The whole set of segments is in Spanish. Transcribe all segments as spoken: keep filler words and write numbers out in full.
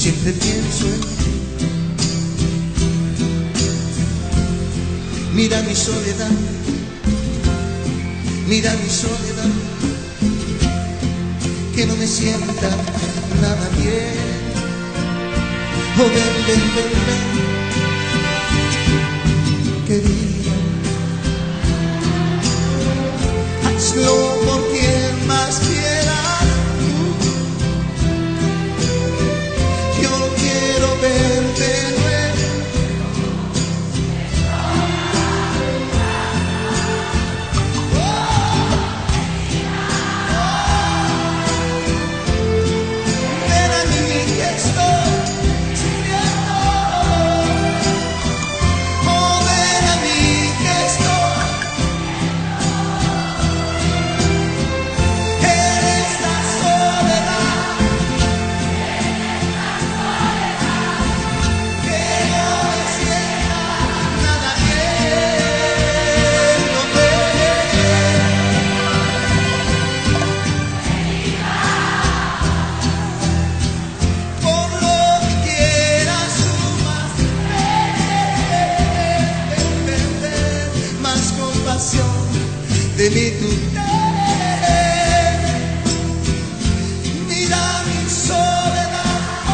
siempre pienso en ti. Mira mi soledad, mira mi soledad, que no me sienta nada bien. Oh, ven, ven, ven, ven, querida, hazlo por quien más quieras tú. Yo quiero verte nuevo. Ven a mí que estoy sufriendo. Oh, ven a mí que estoy en esta soledad, que no me sienta nada bien. No te por lo que quieras sumas, más compasión de mí tú ten. Mira mi soledad, oh,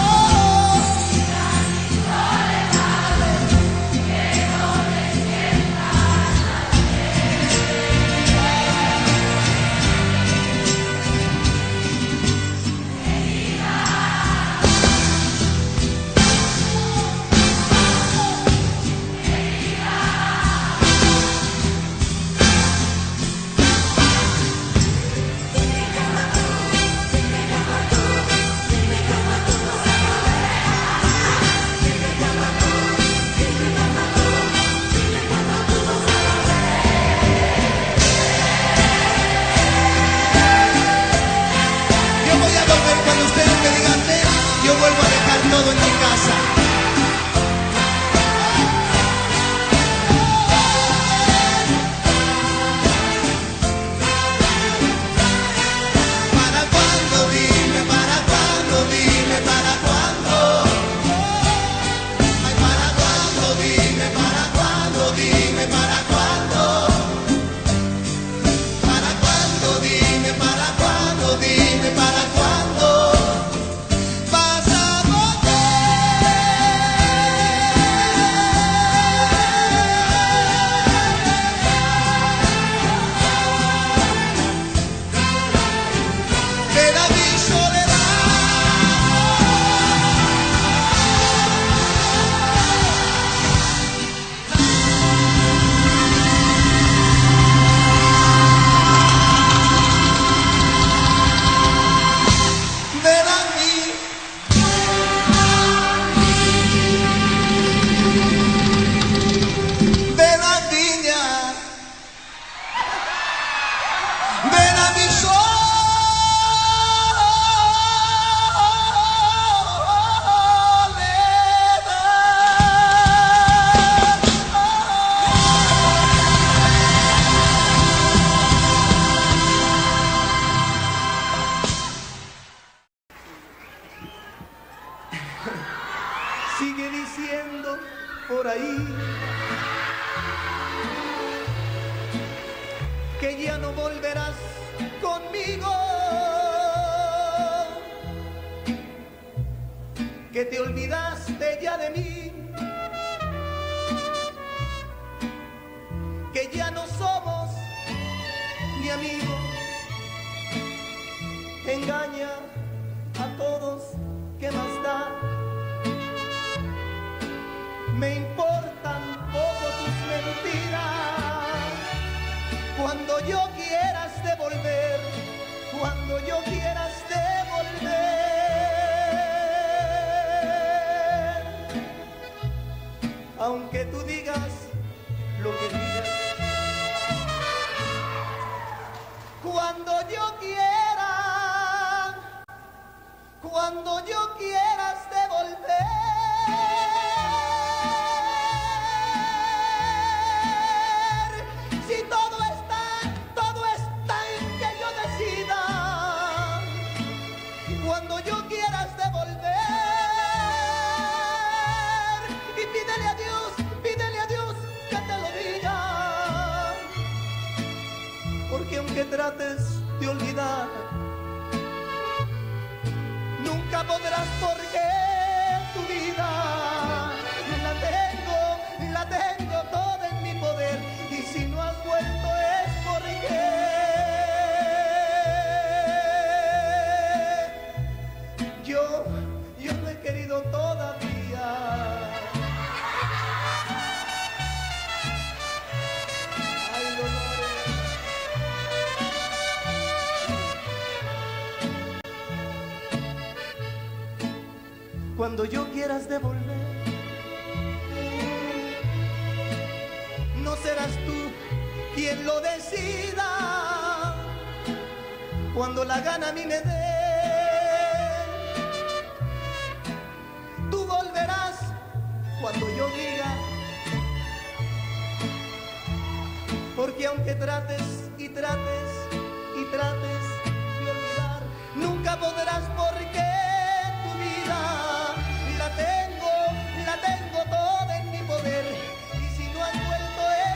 yo voy a volver cuando ustedes me digan ven. Yo vuelvo a dejar todo en mi casa. ¿Para cuándo? Dime, ¿para cuándo? Dime, ¿para cuándo? Ay, ¿para cuándo? Dime, ¿para cuándo? Dime, ¿para cuándo? ¿Para cuándo? Dime, ¿para cuándo? Dime, ¿para cuándo? Vas a volver. Ven a mi soledad. Ven a mí. Ven a Viña. Ven a mi sigue diciendo por ahí que ya no volverás conmigo, que te olvidaste ya de mí, que ya no somos ni amigos. Engaña a todos, ¿qué más da? Me importan poco tus mentiras. Cuando yo quieras devolver, cuando yo quieras devolver, aunque tú digas lo que digas, cuando yo quiera, cuando yo quieras devolver. Si todo está, todo está en que yo decida, cuando yo quieras devolver. Cuando yo quieras devolver, no serás tú quien lo decida. Cuando la gana a mí me dé, tú volverás cuando yo diga. Porque aunque trates y trates y trates de olvidar, nunca podrás, porque tu vida la tengo, la tengo toda en mi poder. Y si no has vuelto es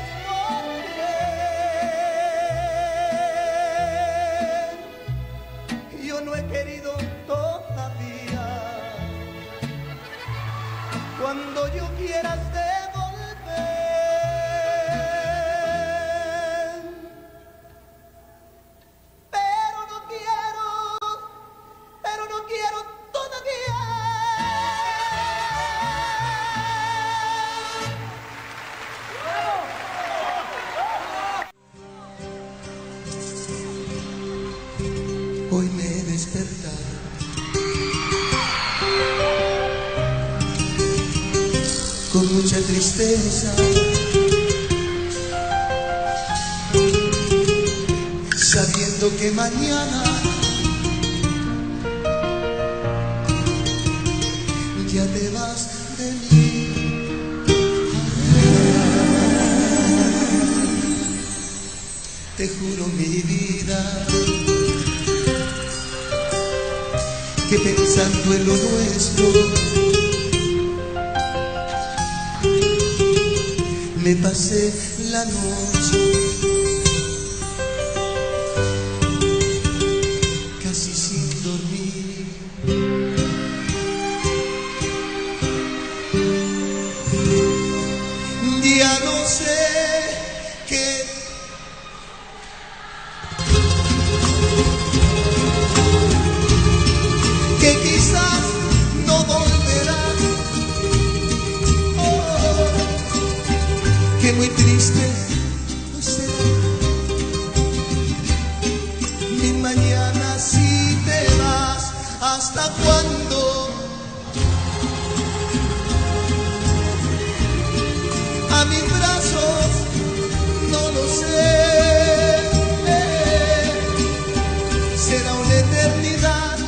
porque yo no he querido todavía. Cuando yo quieras devolver, pero no quiero, pero no quiero todavía. Hoy me he despertado con mucha tristeza, sabiendo que mañana ya te vas de mí. Te juro mi vida que pensando en lo nuestro me pasé la noche casi sin dormir. Ya no sé qué, que quizás no volverás. Oh, que muy triste será mi mañana si te vas. ¿Hasta cuándo? A mis brazos no lo sé. Será una eternidad.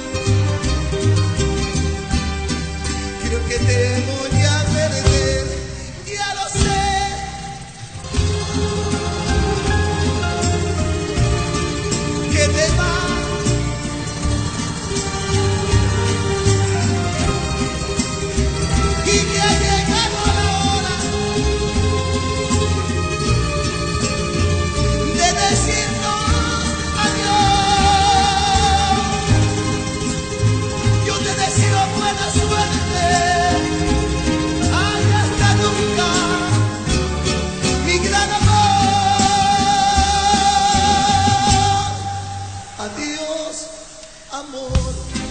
Creo que te voy a perder, ya lo sé. Que te vas, y que ha llegado la hora de decirnos adiós. Yo te deseo buena suerte. Ay, hasta nunca, mi gran amor. Adiós, amor.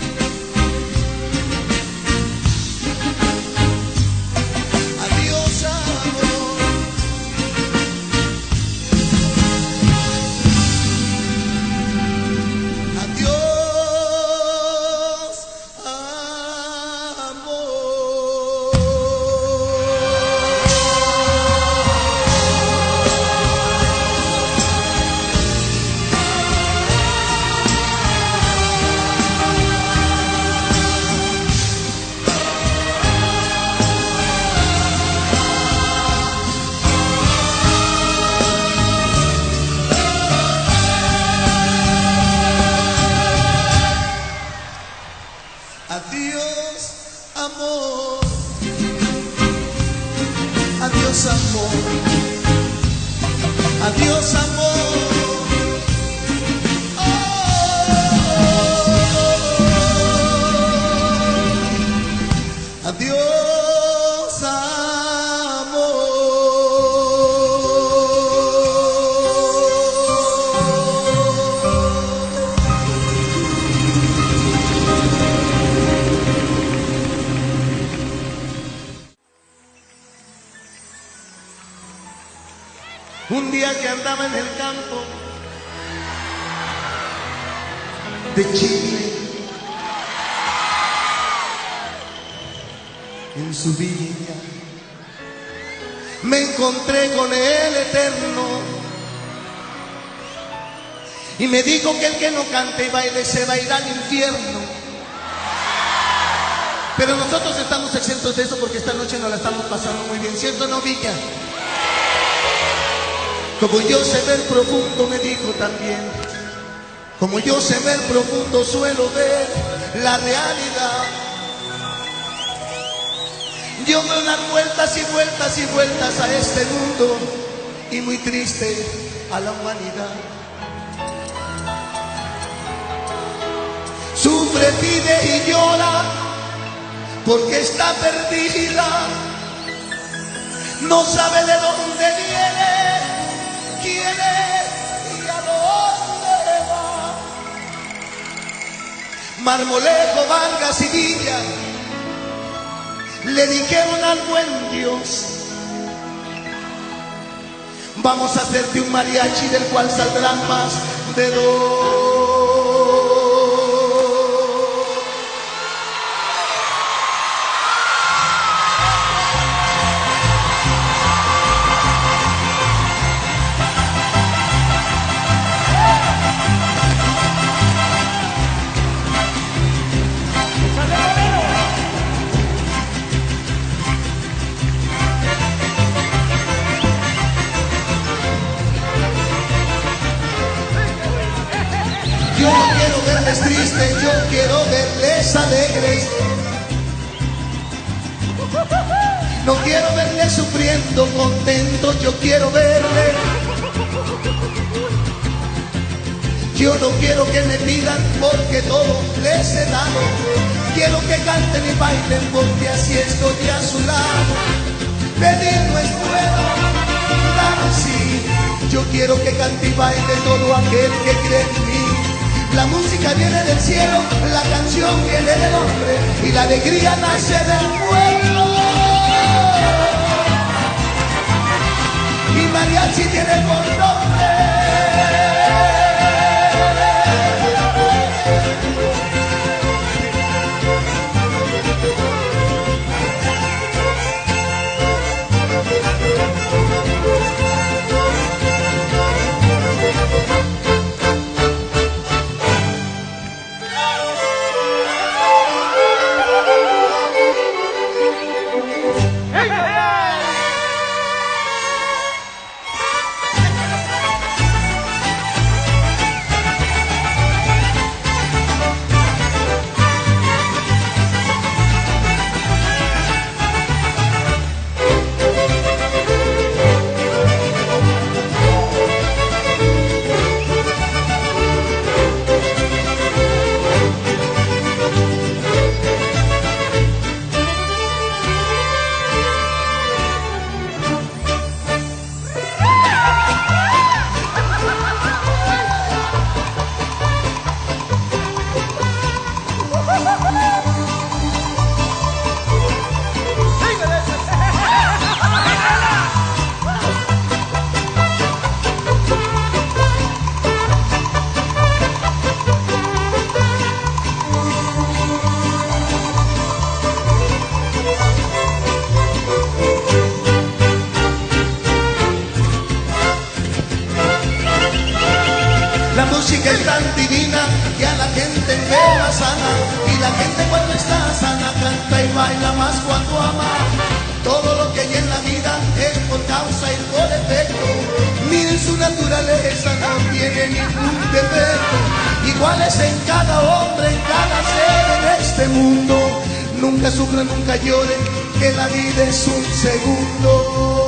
Adiós, amor. Adiós, amor. Adiós, amor. Adiós, amor. Adiós, amor. Oh, adiós, amor. Un día que andaba en el campo de Chile, en su viña. Me encontré con el Eterno y me dijo que el que no cante y baile se va a ir al infierno. Pero nosotros estamos exentos de eso porque esta noche nos la estamos pasando muy bien, ¿cierto o no, Villa? Como yo sé ver profundo, me dijo también, como yo sé ver profundo suelo ver la realidad. Yo doy unas vueltas y vueltas y vueltas a este mundo y muy triste a la humanidad. Sufre, pide y llora porque está perdida. No sabe de dónde viene, quién es y a dónde va. Marmolejo, Vargas y Villa le dijeron al buen Dios: vamos a hacerte un mariachi del cual saldrán más de dos. Yo no quiero verles tristes, yo quiero verles alegres. No quiero verles sufriendo, contentos, yo quiero verles. Yo no quiero que me pidan porque todo les he dado. Quiero que canten y bailen porque así estoy a su lado. Pedir no es bueno, dar sí. Yo quiero que cante y baile todo aquel que cree en mí. La música viene del cielo, la canción viene del hombre y la alegría nace del pueblo. Y mariachi tiene por nombre La música es tan divina que a la gente entera sana. Y la gente cuando está sana canta y baila más cuando ama. Todo lo que hay en la vida es por causa y por efecto. Miren su naturaleza, no tiene ningún defecto. Iguales en cada hombre, en cada ser en este mundo. Nunca sufran, nunca lloren, que la vida es un segundo.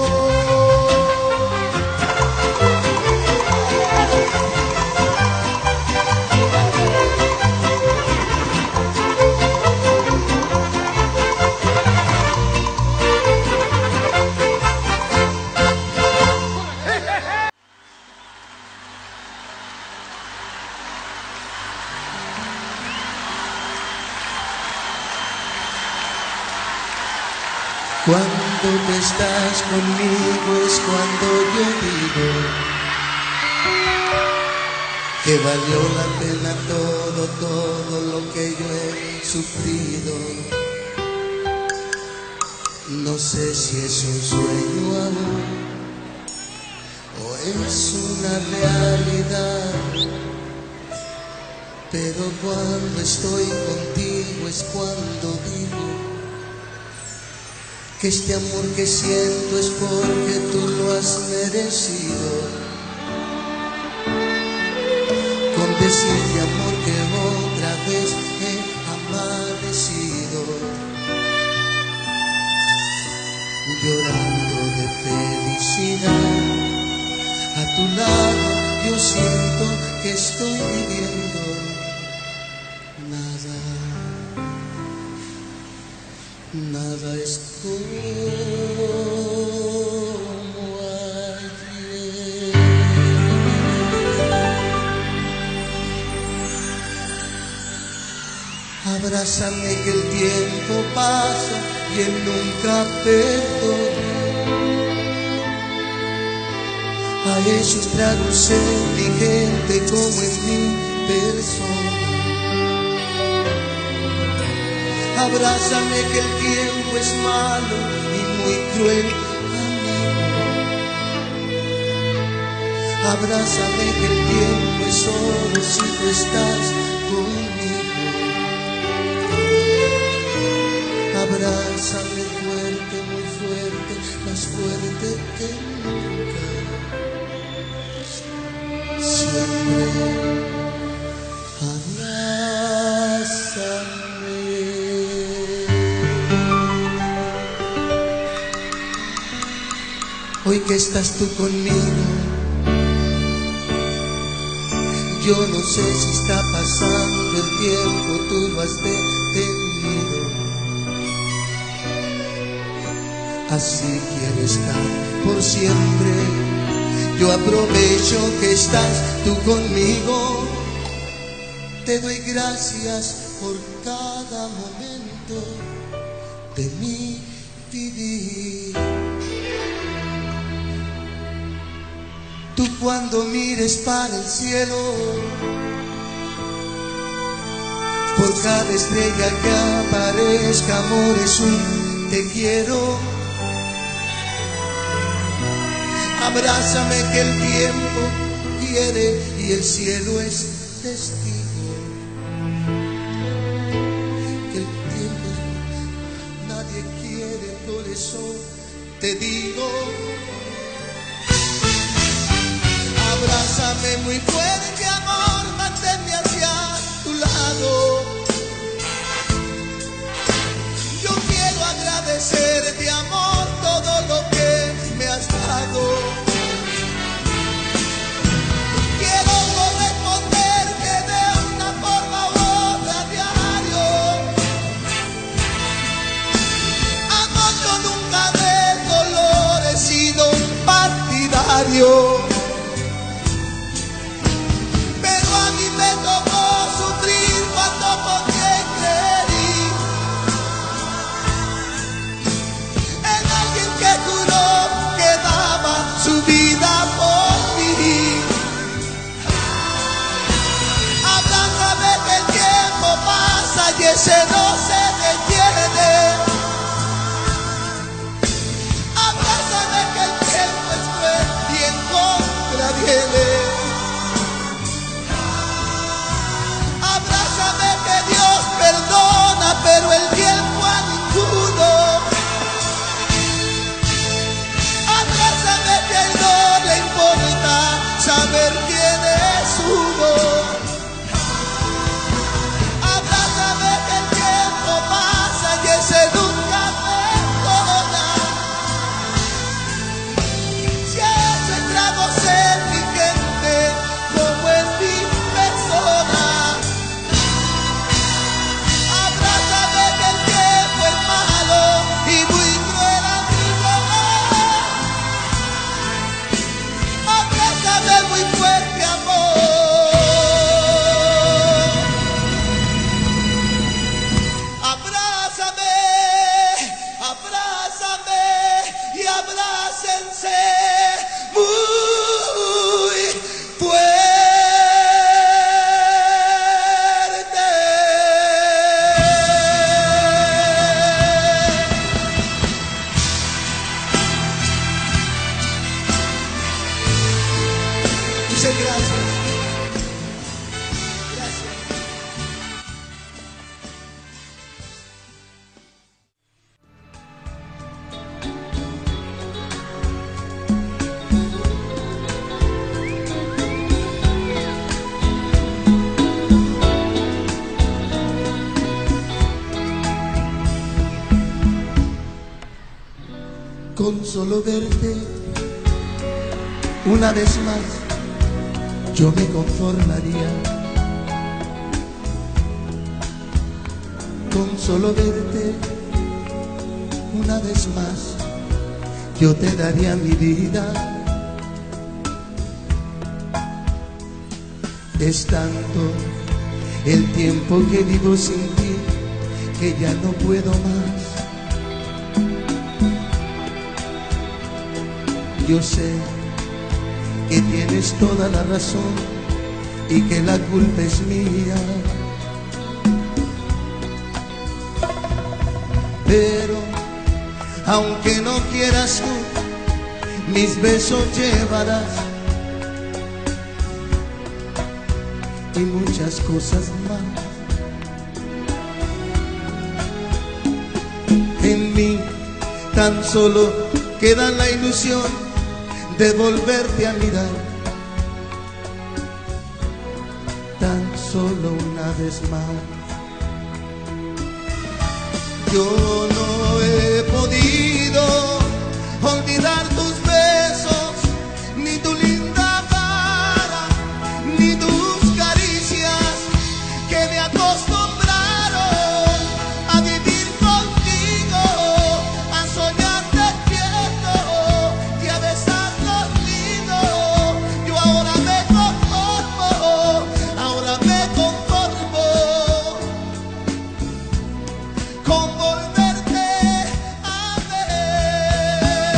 Cuando tú estás conmigo es cuando yo digo que valió la pena todo, todo lo que yo he sufrido. No sé si es un sueño aún o es una realidad, pero cuando estoy contigo es cuando digo que este amor que siento es porque tú lo has merecido. Con decirte amor que otra vez he amanecido, llorando de felicidad. A tu lado yo siento que estoy viviendo nada, nada es como ayer. Abrázame que el tiempo pasa y él nunca perdona. A ellos traduce mi gente como en mi persona. Abrázame que el tiempo es malo y muy cruel amigo. Abrázame que el tiempo es oro si tú estás conmigo. Abrázame fuerte, muy fuerte, más fuerte que nunca. Siempre abrázame. Hoy que estás tú conmigo, yo no sé si está pasando el tiempo, tú lo has detenido. Así quiero estar por siempre. Yo aprovecho que estás tú conmigo. Te doy gracias por cada momento de mi vivir. Tú cuando mires para el cielo, por cada estrella que aparezca, amor, es un te quiero. Abrázame que el tiempo quiere y el cielo es testigo. Que el tiempo nadie quiere, por eso te digo. Abrázame muy fuerte, amor, manténme hacia tu lado. Yo quiero agradecerte, amor, todo lo que me has dado. Quiero corresponderte de una forma u otra diario. Amor, yo nunca de dolor he sido un partidario. Ese no se detiene. Abrázame que el tiempo es cruel y en contra. Con solo verte una vez más yo me conformaría. Con solo verte una vez más yo te daría mi vida. Es tanto el tiempo que vivo sin ti que ya no puedo más. Yo sé que tienes toda la razón y que la culpa es mía, pero aunque no quieras tú, mis besos llevarás y muchas cosas más. En mí tan solo queda la ilusión de volverte a mirar, tan solo una vez más. Yo no he podido olvidar tus besos, ni tu linda cara, ni tus caricias que me acostumbraron a vivir contigo, a soñar despierto y a besar los nidos. Yo ahora me conformo, ahora me conformo con volverte a ver.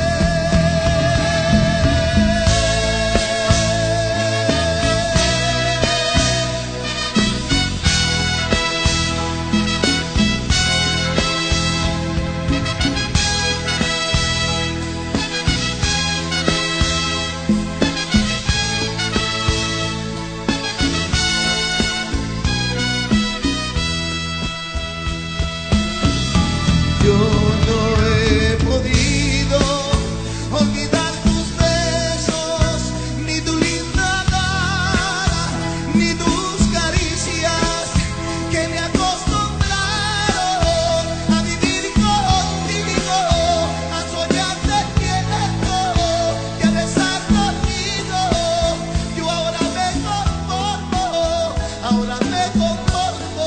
Yo no he podido olvidar tus besos, ni tu linda cara, ni tus caricias que me acostumbraron a vivir contigo, a soñar despierto y a besar los nidos. Yo ahora me conformo, ahora me conformo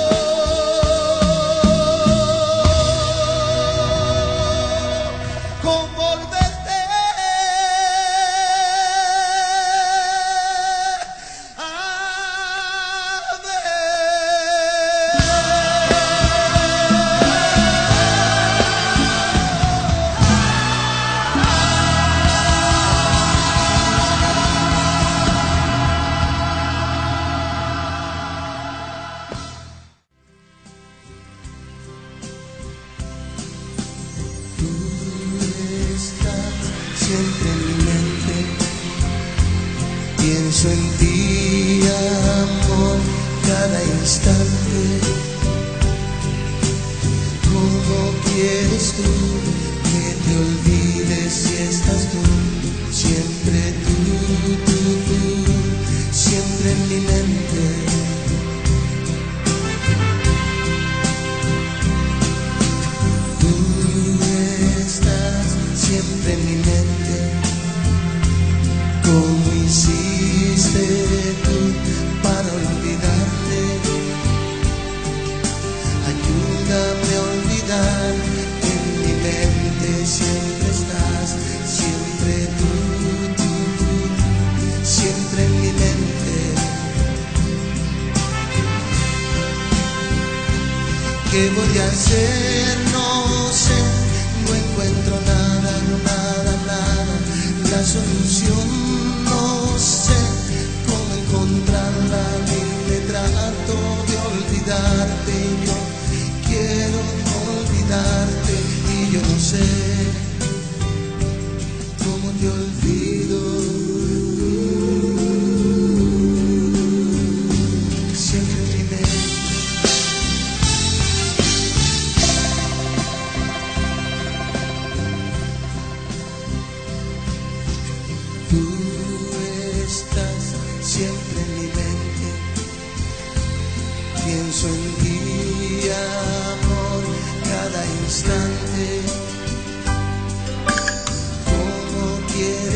con volverte a ver. Tú estás siempre en mi mente, pienso en ti, amor, cada instante. ¿Cómo quieres tú que te olvides si estás tú? Siempre tú, tú, tú, siempre en mi mente. Siempre en mi mente, ¿cómo hiciste tú para olvidarte? Ayúdame a olvidar, en mi mente siempre estás, siempre tú, tú, tú, siempre en mi mente. ¿Qué voy a hacer? No sé, no encuentro nada, nada, nada, la solución no sé cómo encontrarla, ni me trato de olvidarte, y yo quiero olvidarte y yo no sé cómo te olvido. Siempre en mi mente. Tú estás siempre en mi mente, pienso en ti, amor, cada instante.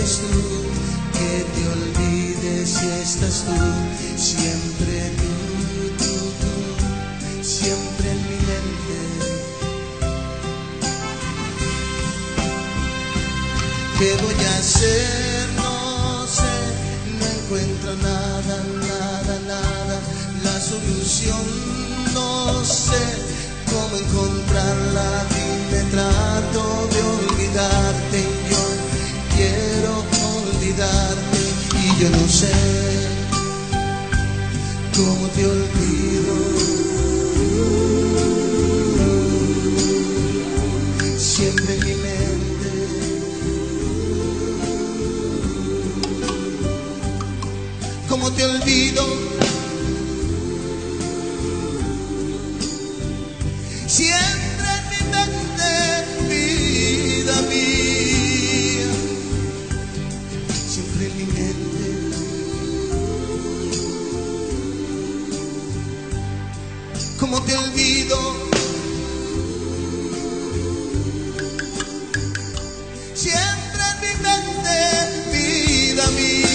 eres tú, que te olvides si estás tú, siempre tú, tú, tú, siempre en mi mente. ¿Qué voy a hacer? No sé, no encuentro nada, nada, nada, la solución no sé cómo encontrarla, y me trato de olvidarte, yo quiero olvidarte y yo no sé cómo te olvido, siempre en mi mente. ¿Cómo te olvido? Siempre en mi mente, vida mía, siempre en mi mente. ¿Cómo te olvido? Siempre en mi mente, vida mía.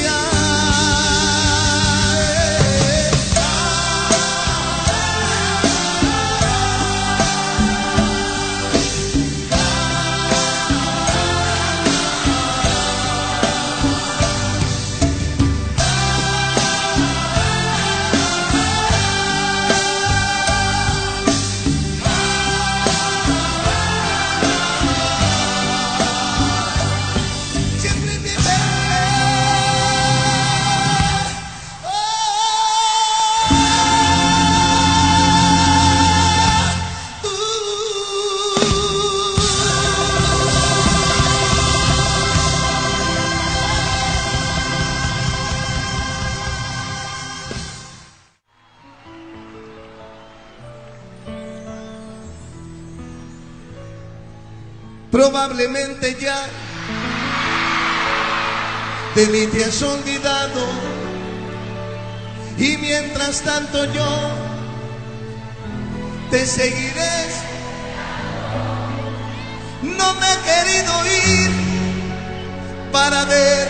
Probablemente ya de mí te has olvidado, y mientras tanto yo te seguiré. No me he querido ir para ver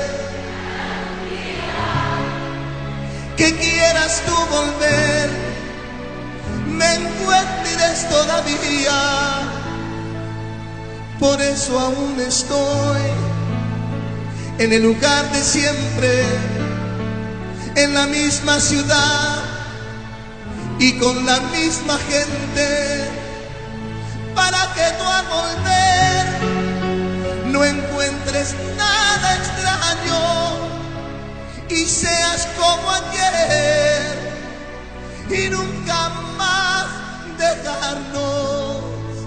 que quieras tú volver, me encuentres todavía. Por eso aún estoy en el lugar de siempre, en la misma ciudad y con la misma gente, para que tú al volver no encuentres nada extraño y seas como ayer y nunca más dejarnos.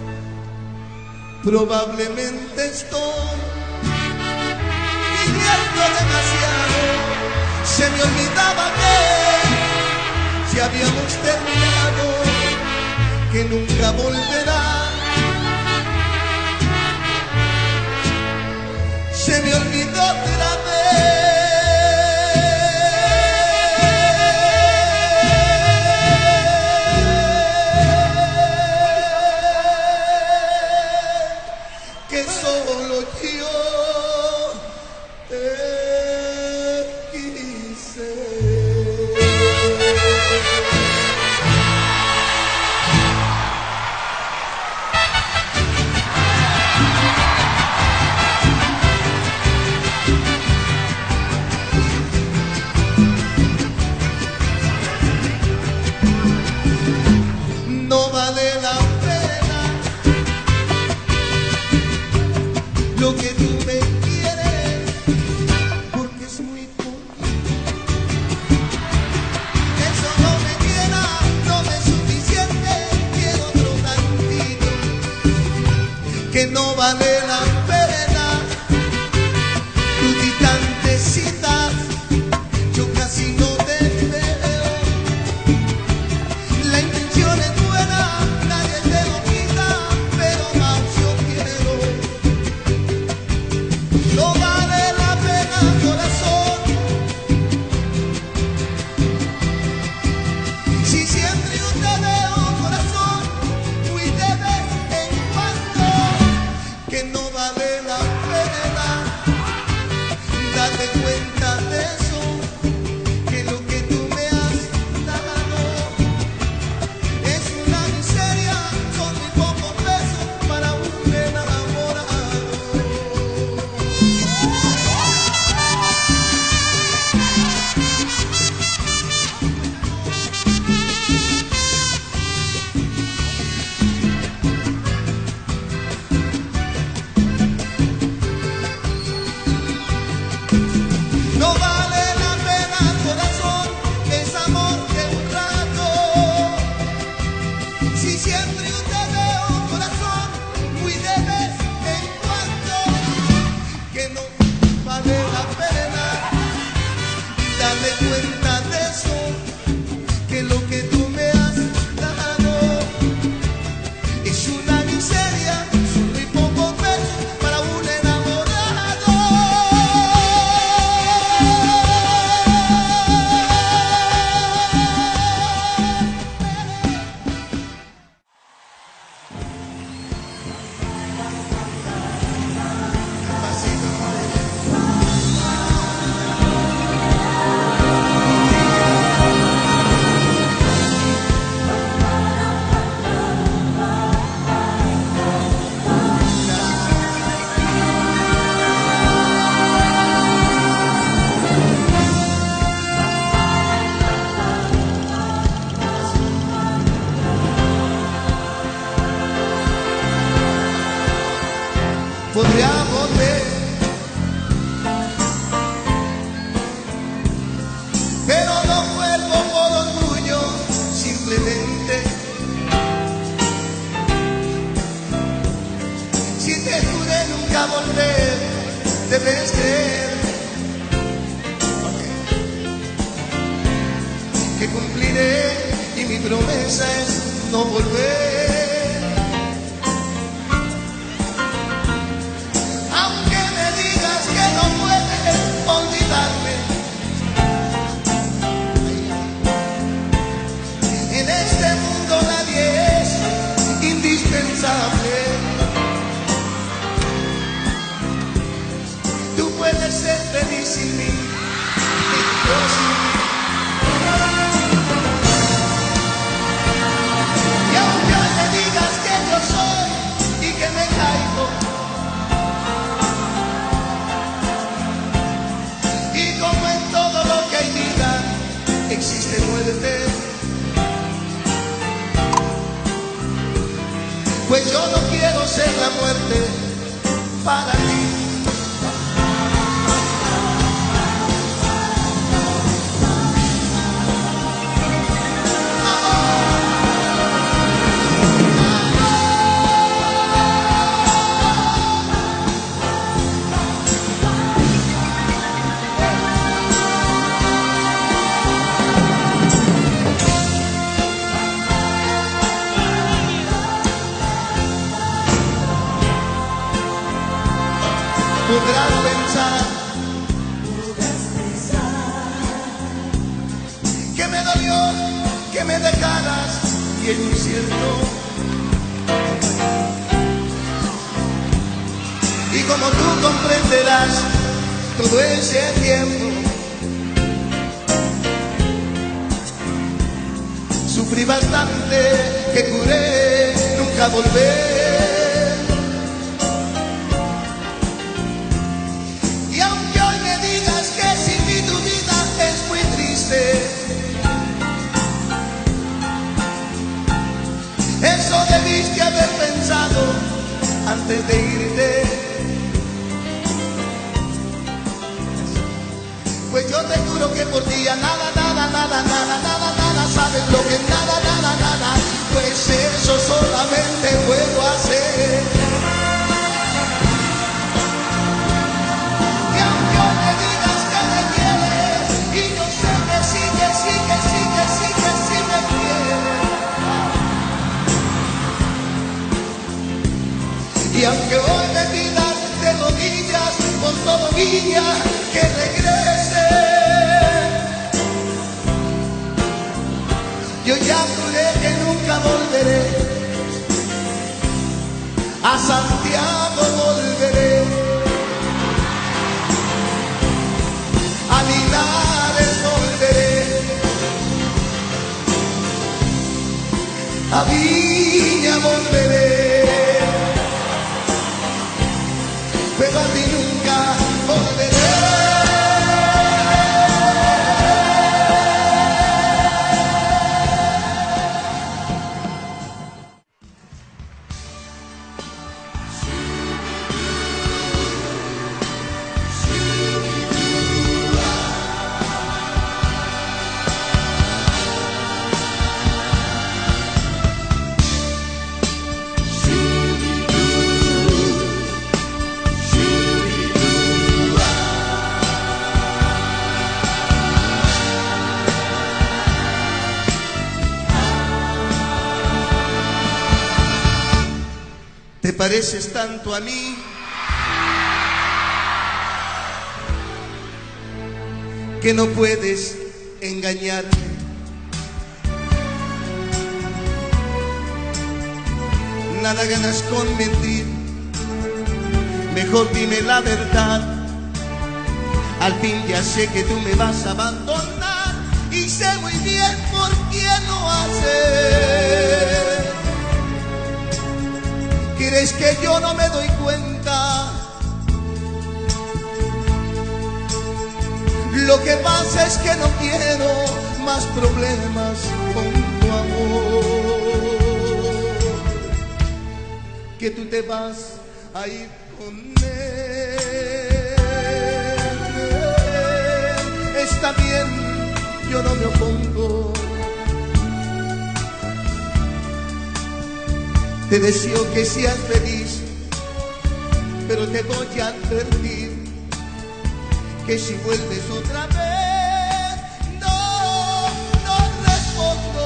Probablemente estoy viviendo demasiado, se me olvidaba que si habíamos terminado, que nunca volverá. Se me olvidó otra vez. Que solo yo te quise. No vale la pena lo que tú me quieres, porque es muy poquito. Eso no me llena, no me es suficiente, quiero otro tantito. Que no vale la pena tus distantes citas, yo casi no te veo. La intención es buena, nadie te lo quita, pero más yo quiero. No vale la pena, corazón, si siempre yo te veo, corazón, muy de vez en cuando. Que no vale podría volver, pero no vuelvo por orgullo, simplemente. Si te juré nunca volver, debes creer que cumpliré y mi promesa es no volver. Aunque me digas que no puedes olvidarme, en este mundo nadie es indispensable. Tú puedes ser feliz sin mí y yo sin mí. Y aunque me digas que yo soy y que me caigo, y como en todo lo que hay vida existe muerte, pues yo no quiero ser la muerte para ti. Podrás pensar, podrás pensar que me dolió que me dejaras, y es muy cierto. Y como tú comprenderás, todo ese tiempo sufrí bastante, que juré nunca volver. Eso debiste haber pensado antes de irte, pues yo te juro que por ti a nada, nada, nada, nada, nada, nada, sabes lo que es nada, nada, nada, pues eso solamente puedo hacer. Y aunque hoy me digas que me quieres, y yo sé que sí, que sí, que sí, que sí, que sí me quieres, y aunque hoy me pidas de rodillas, por todo niña, que regrese, yo ya juré que nunca volveré, a Santiago volveré, a Linares volveré, a Viña volveré, pero a ti nunca volveré. Te pareces tanto a mí que no puedes engañarme. Nada ganas con mentir, mejor dime la verdad. Al fin ya sé que tú me vas a abandonar y sé muy bien por quién lo haces. ¿Crees que yo no me doy cuenta? Lo que pasa es que no quiero más problemas con tu amor. Que tú te vas a ir con él. Está bien, yo no me opongo. Te deseo que seas feliz, pero te voy a advertir que si vuelves otra vez, no, no respondo.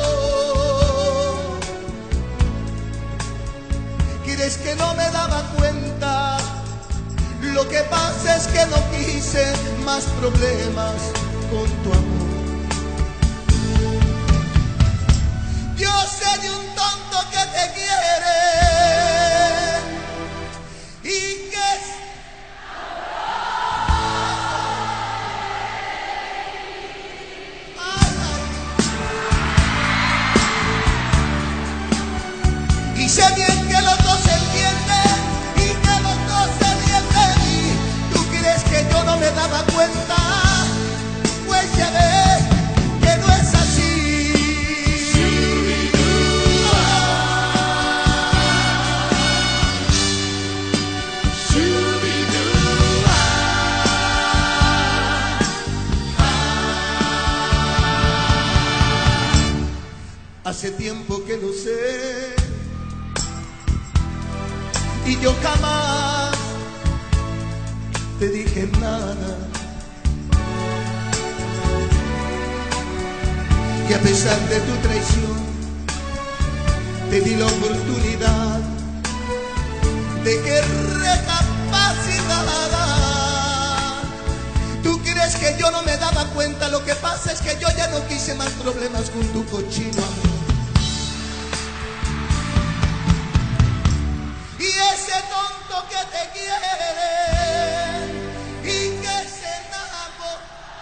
¿Quieres que no me daba cuenta? Lo que pasa es que no quise más problemas con tu amor. Yo sé de un tonto que te quiere y que y sé bien que los dos se entienden y que los dos se ríen de mí. ¿Tú crees que yo no me daba cuenta? Pues ya ves que no es así. Hace tiempo que lo sé y yo jamás te dije nada. Y a pesar de tu traición te di la oportunidad de que recapacitara. ¿Tú crees que yo no me daba cuenta? Lo que pasa es que yo ya no quise más problemas con tu cochino amor. Y ese tonto que te quiere y que se enamoró.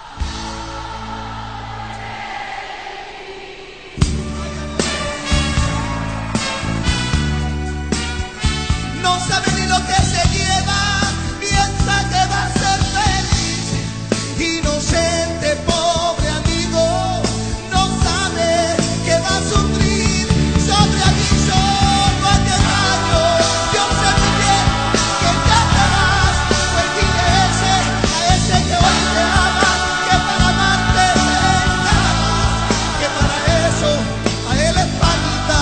No sabe ni lo que se lleva, piensa que va a ser feliz. Inocente, pobre amigo, no sabe que va a sufrir sobre aviso. No hay engaño, yo sé muy bien que ya te vas. Pues dile ese, a ese que hoy te ama, que para amarte es nada más, que para eso a él le falta.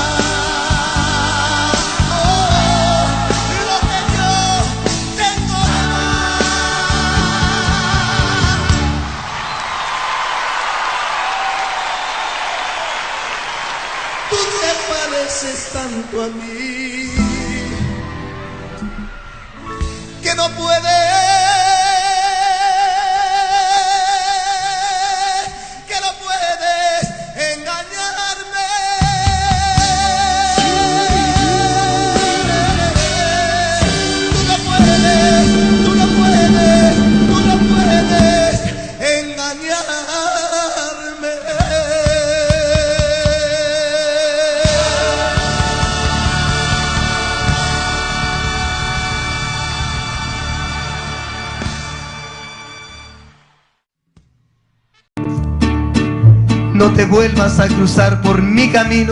Oh, lo que yo tengo de más. Tú te pareces tanto a mí que no puedes, que no puedes engañarme. Tú no puedes, tú no puedes, tú no puedes engañarme. No te vuelvas a cruzar por mi camino.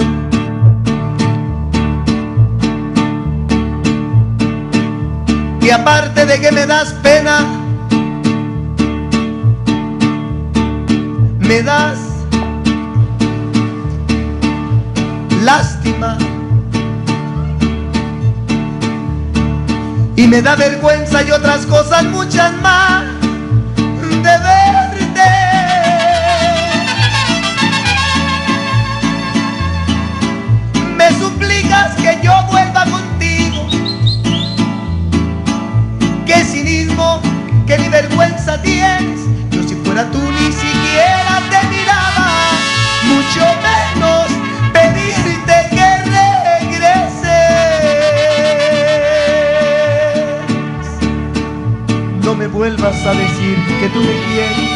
Y aparte de que me das pena, me das lástima y me da vergüenza y otras cosas muchas más de verte. Me suplicas que yo vuelva contigo, que cinismo, que ni vergüenza tienes. Yo si fuera tú ni siquiera te miraba, mucho menos pedirte que regreses. No me vuelvas a decir que tú me quieres.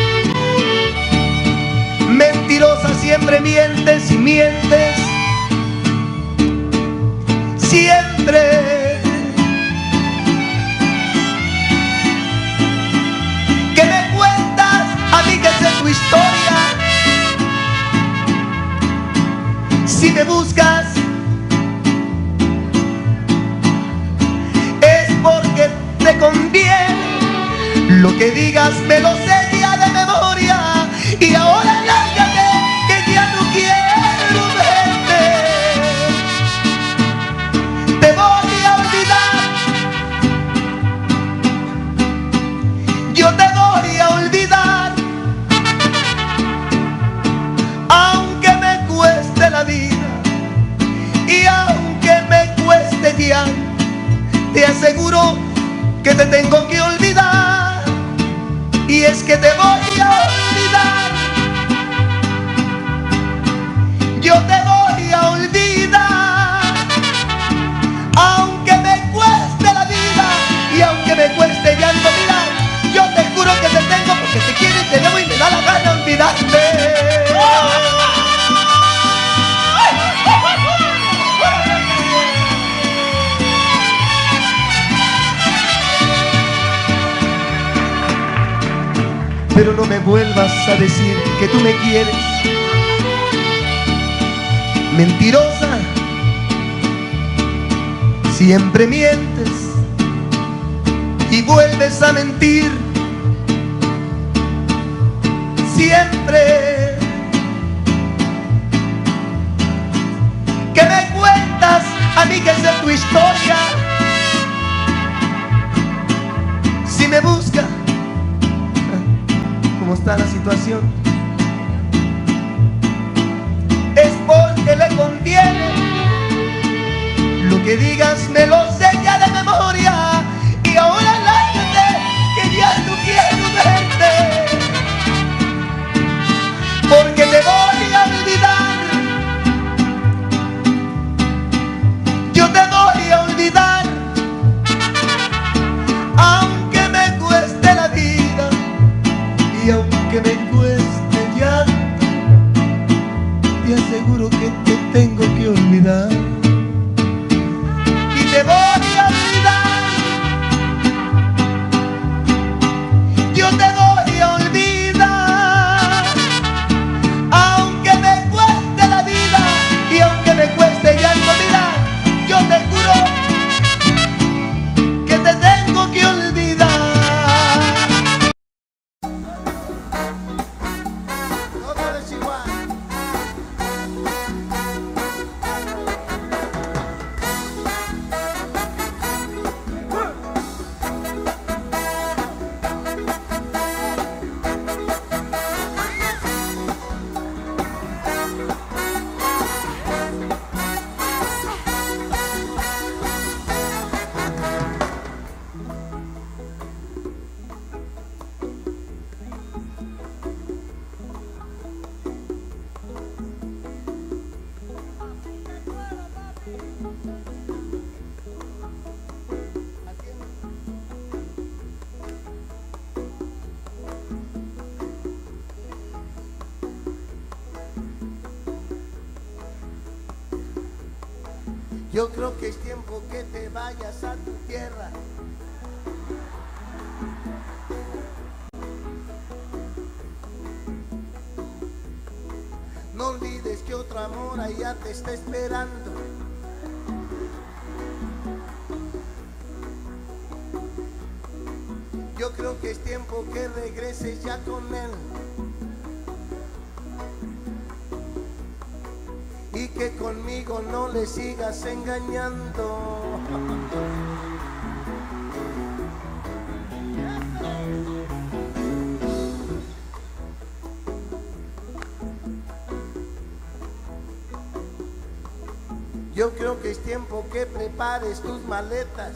Mentirosa, siempre mientes y mientes. Siempre que me cuentas a mí que sé tu historia. Si me buscas es porque Lo que digas me lo sé ya de memoria. Y ahora lárgate, que ya no quiero verte. Te voy a olvidar. Yo te voy a olvidar. Aunque me cueste la vida y aunque me cueste ya, te aseguro que te tengo que olvidar. Y es que te voy a olvidar. Yo te voy a olvidar. Aunque me cueste la vida y aunque me cueste llanto mirar, yo te juro que te tengo porque te quiero y te debo y me da la gana olvidarte. Pero no me vuelvas a decir que tú me quieres. Mentirosa, siempre mientes y vuelves a mentir. Siempre que me cuentas a mí que sé tu historia. Si me buscas cómo está la situación, es porque le conviene. Lo que digas me lo sé ya de memoria. Y ahora lárgate, que ya no quiero verte. Porque te voy a olvidar. Yo te voy a olvidar. Aunque me cueste la vida y aunque me cueste ya, te aseguro que te tengo que olvidar. Y te voy a olvidar. Yo te voy a olvidar. Aunque me cueste la vida y aunque me cueste llanto mirar, yo te juro que te tengo que olvidar. Yo creo que es tiempo que te vayas a tu tierra. No olvides que otro amor allá te está esperando. Yo creo que es tiempo que regreses ya con él. Y que conmigo no le sigas engañando. Yo creo que es tiempo que prepares tus maletas.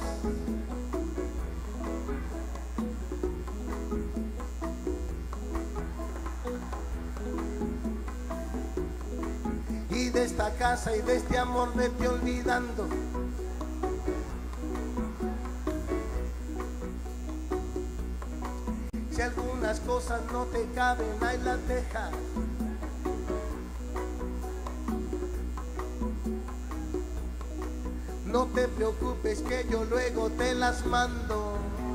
Y de esta casa y de este amor vete olvidando. Si algunas cosas no te caben, ahí las dejas. No te preocupes que yo luego te las mando.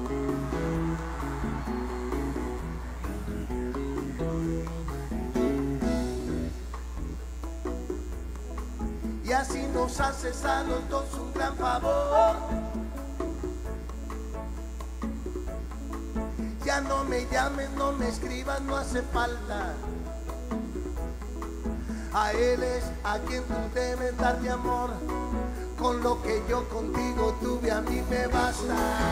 Y así nos haces a los dos un gran favor. Ya no me llames, no me escribas, no hace falta. A él es a quien tú debes darle amor. Con lo que yo contigo tuve, a mí me basta.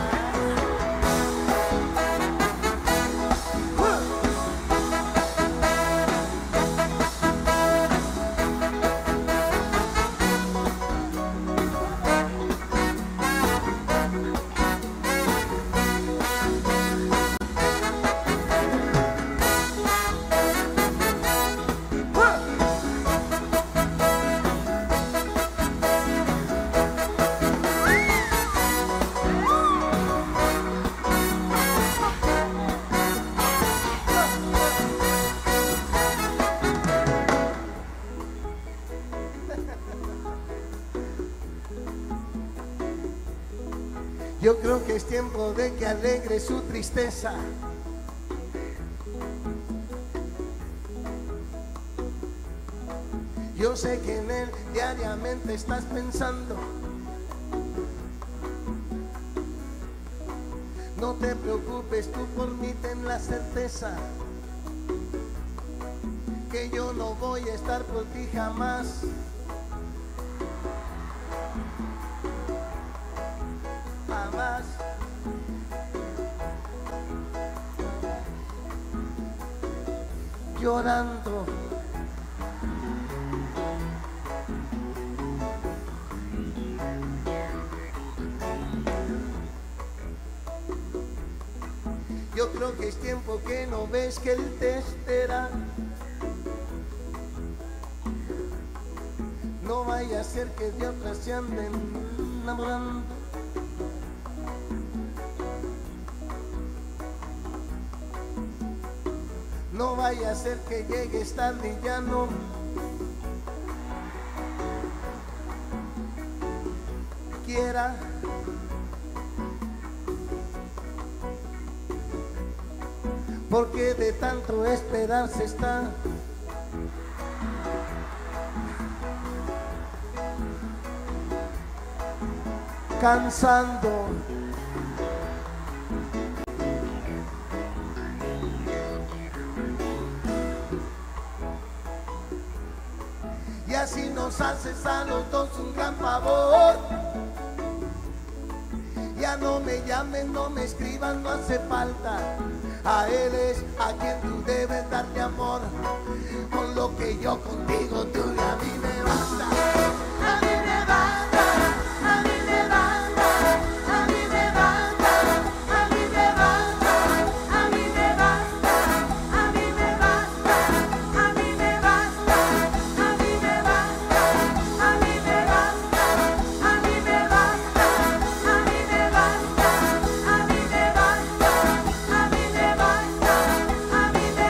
Yo creo que es tiempo de que alegre su tristeza. Yo sé que en él diariamente estás pensando. No te preocupes, tú por mí ten la certeza que yo no voy a estar por ti jamás. Jamás. Llorando. Yo creo que es tiempo que no ves que él te espera. No vaya a ser que de otras se anden enamorando. No vaya a ser que llegues tarde y ya no quiera. Porque de tanto esperar se está cansando. Y así nos haces a los dos un gran favor. Ya no me llames, no me escribas, no hace falta. A él es a quien tú debes darle amor. Con lo que yo contigo tuve, a mí me basta. A mí me basta, a mí me basta, a mí me basta, a mí me basta, a mí me basta, a mí me basta, a mí me basta, a mí me basta, a mí me basta, a mí me basta, a mí me basta, a mí me basta, a mí me basta, a mí me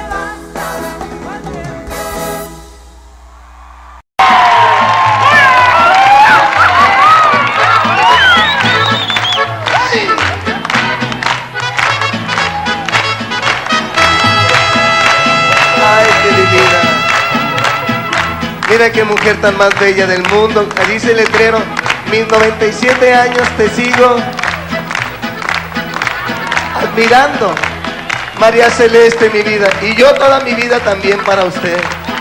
Ay, qué divina. Mira qué mujer tan más bella del mundo. Ahí dice el letrero, mis noventa y siete años te sigo admirando. María Celeste, mi vida. Y yo toda mi vida también para usted.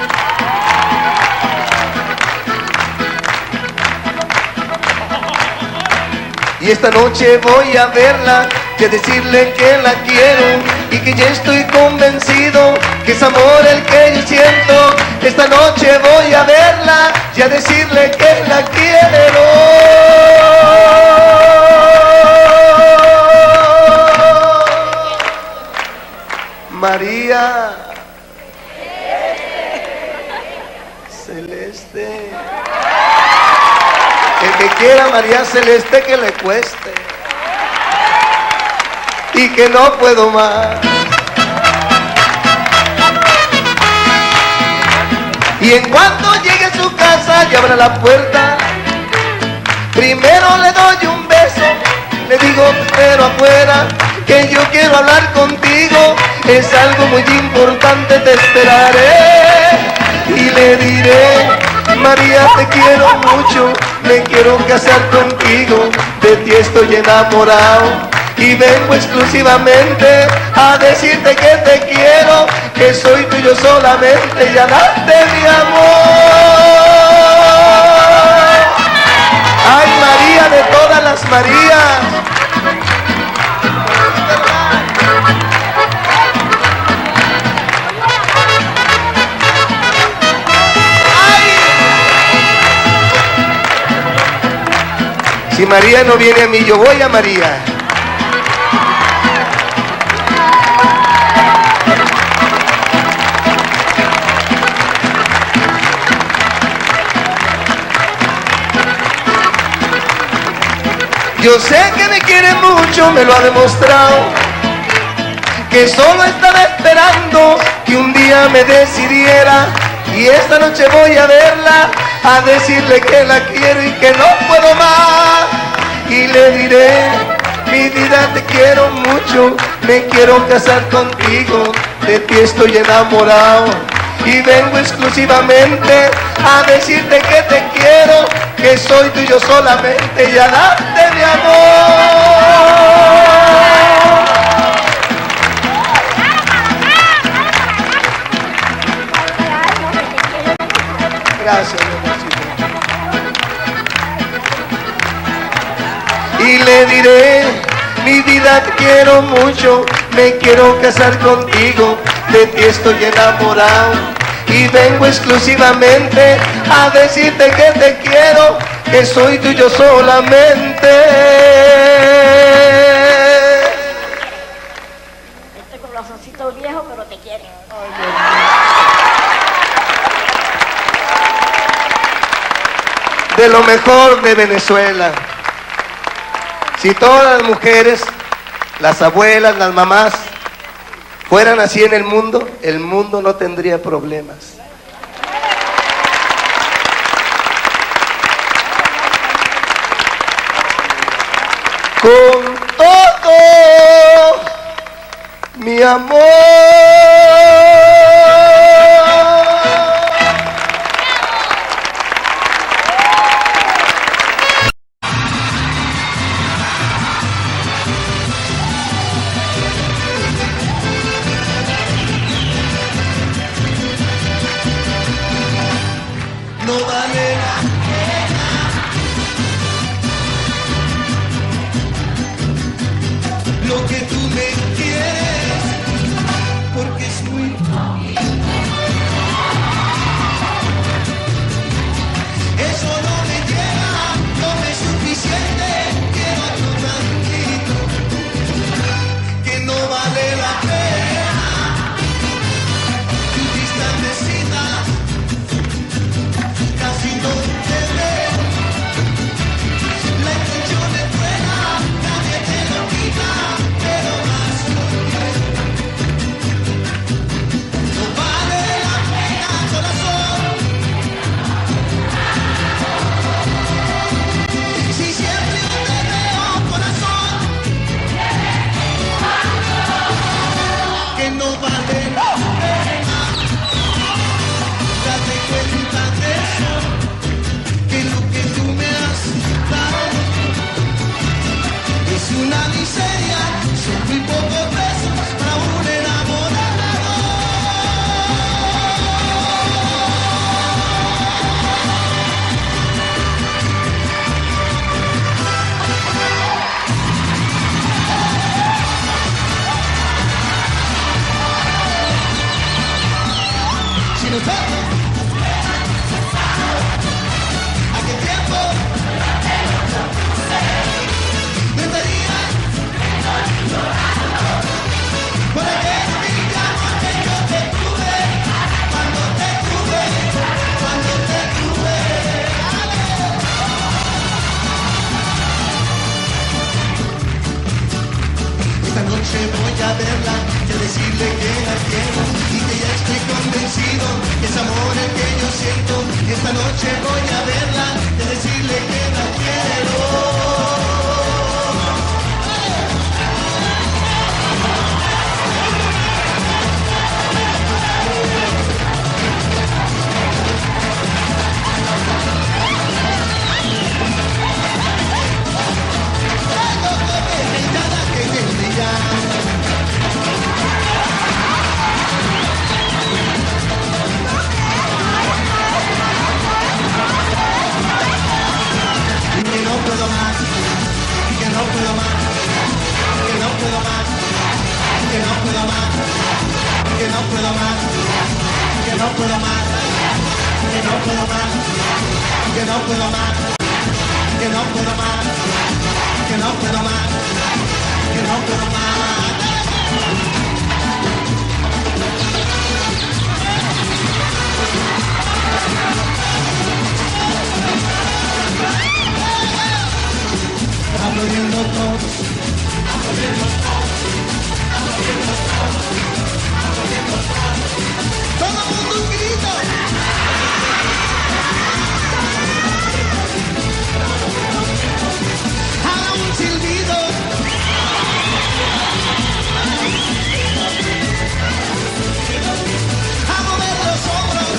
Y esta noche voy a verla y a decirle que la quiero y que ya estoy convencido que es amor el que yo siento. Esta noche voy a verla y a decirle que la quiero. María Celeste. El que quiera María Celeste, que le cueste. Y que no puedo más. Y en cuanto llegue a su casa y abra la puerta, primero le doy un beso, le digo pero afuera, que yo quiero hablar contigo, es algo muy importante, te esperaré. Y le diré, María, te quiero mucho, me quiero casar contigo, de ti estoy enamorado. y vengo exclusivamente a decirte que te quiero, que soy tuyo solamente y a darte mi amor. Ay, María de todas las Marías. Si María no viene a mí, yo voy a María. Yo sé que me quiere mucho, me lo ha demostrado, que solo estaba esperando que un día me decidiera, y esta noche voy a verla, a decirle que la quiero y que no puedo más. Y le diré, mi vida te quiero mucho, me quiero casar contigo, de ti estoy enamorado. Y vengo exclusivamente a decirte que te quiero, que soy tuyo solamente y a darte mi amor. Gracias, mi amorcito. Y le diré, mi vida te quiero mucho, me quiero casar contigo, de ti estoy enamorado. Y vengo exclusivamente a decirte que te quiero, que soy tuyo solamente. Estoy con los ositos viejos, pero te quieren. De lo mejor de Venezuela. Si todas las mujeres, las abuelas, las mamás, fueran así en el mundo, el mundo no tendría problemas. Con todo mi amor. No vale la pena lo que tú me quieres, porque es muy poquito. Eso no me llega, no me es suficiente. Quiero otro tantito, que no vale la pena. Tu distantecita casi no te veo. La intención es buena, nadie te lo quita, pero más no quiero. No vale la pena, corazón. Si siempre yo te veo, corazón, que no vale la pena. Date cuenta de eso, que lo que tú me has dado es una miseria, son muy pocos pesos para un enamorado. Si nos vemos, ¿a qué tiempo? ¿Me estarías? Por aquella vida que yo te tuve, cuando te tuve, cuando te tuve. Esta noche voy a verla y a decirle que la quiero y que ya estoy convencido que es amor el que yo siento. Esta noche voy a verla y a decirle que la quiero. Tengo que ver nada que volviendo todos. Todo el mundo un grito. Ahora un silbido. A mover los hombros.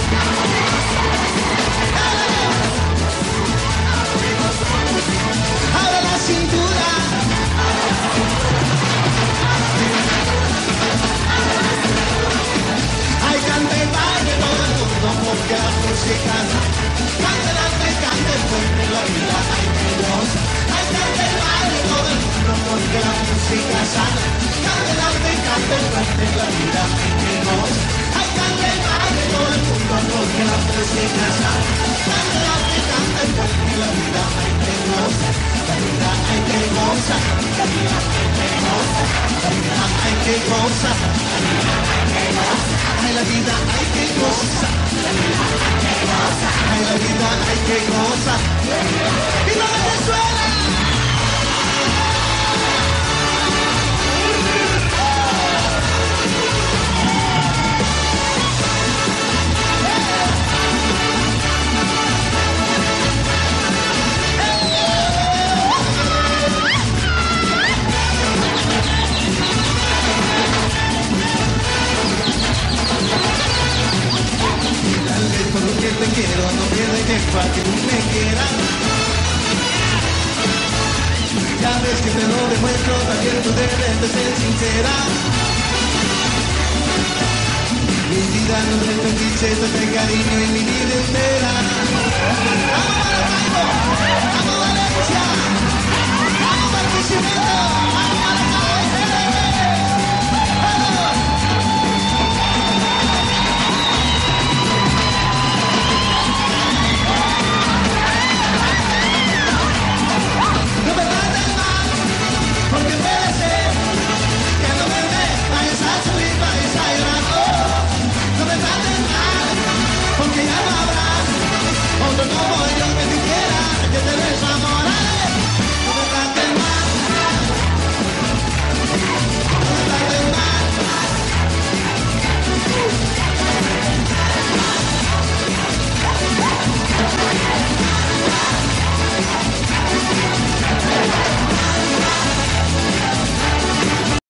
Ahora la cintura. Ay, cante y baile todo el mundo porque la música cante, cante, cante fuerte la vida, ay que goza. Ay, cante y baile todo el mundo porque la música sana. Cante, cante, cante fuerte la vida, ay que goza. Ay, cante y baile todo el mundo porque la música sana. Cante, cante, cante fuerte la vida, ay que goza. La vida hay que goza, la vida hay que goza, la vida hay que goza, ay la vida hay que goza, ay la vida hay que goza. ¡Viva Venezuela! Porque te quiero, no pierde tiempo a que me quieran. Ya ves que te lo demuestro, también tú debes de ser sincera. Mi vida no es un cliché, esto es de cariño y mi vida entera. ¡Vamos, Maracaibo! ¡Vamos, Valencia!